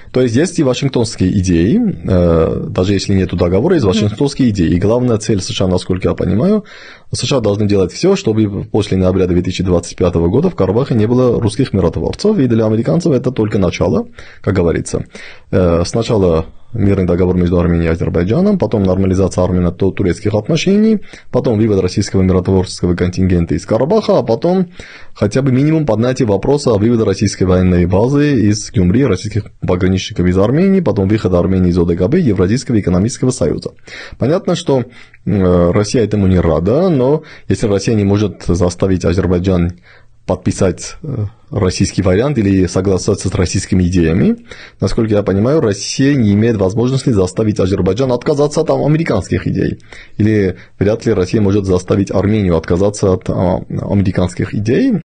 То есть есть и вашингтонские идеи, даже если нет договора, есть вашингтонские идеи. И главная цель США, насколько я понимаю, США должны делать все, чтобы после ноября 2025 года в Карабахе не было русских миротворцев, и для американцев это только начало, как говорится. Сначала мирный договор между Арменией и Азербайджаном, потом нормализация армяно-турецких отношений, потом вывод российского миротворческого контингента из Карабаха, а потом хотя бы минимум поднятие вопроса о выводе российской военной базы из Гюмри, российских пограничников из Армении, потом выхода Армении из ОДКБ, Евразийского экономического союза. Понятно, что Россия этому не рада, но если Россия не может заставить Азербайджан подписать российский вариант или согласоваться с российскими идеями, насколько я понимаю, Россия не имеет возможности заставить Азербайджан отказаться от американских идей. Или вряд ли Россия может заставить Армению отказаться от американских идей.